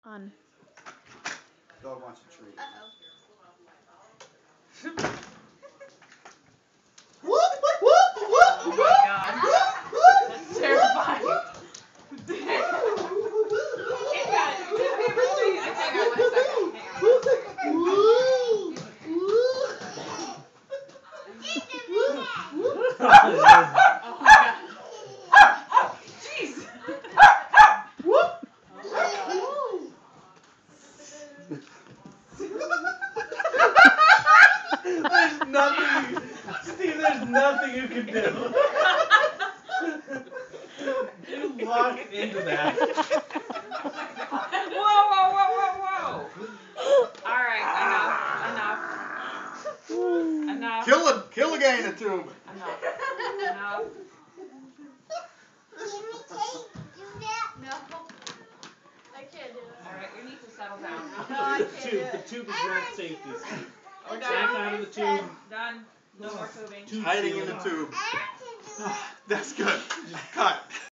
On. Dog wants a treat. Uh-oh. Oh my god. That's terrifying. Hang on 1 second. Oh my god. Jeez. Oh my god. There's nothing, Steve, there's nothing you can do. You walked into that. Whoa. Alright, enough. Kill the guy in the tube. Enough. No. I can't do it. Alright, you need to settle down. No, I can't do it. The tube is not safety, Steve. We're Back done. out of the tube. Done. No more tubing. Hiding in the tube. That's good. Cut.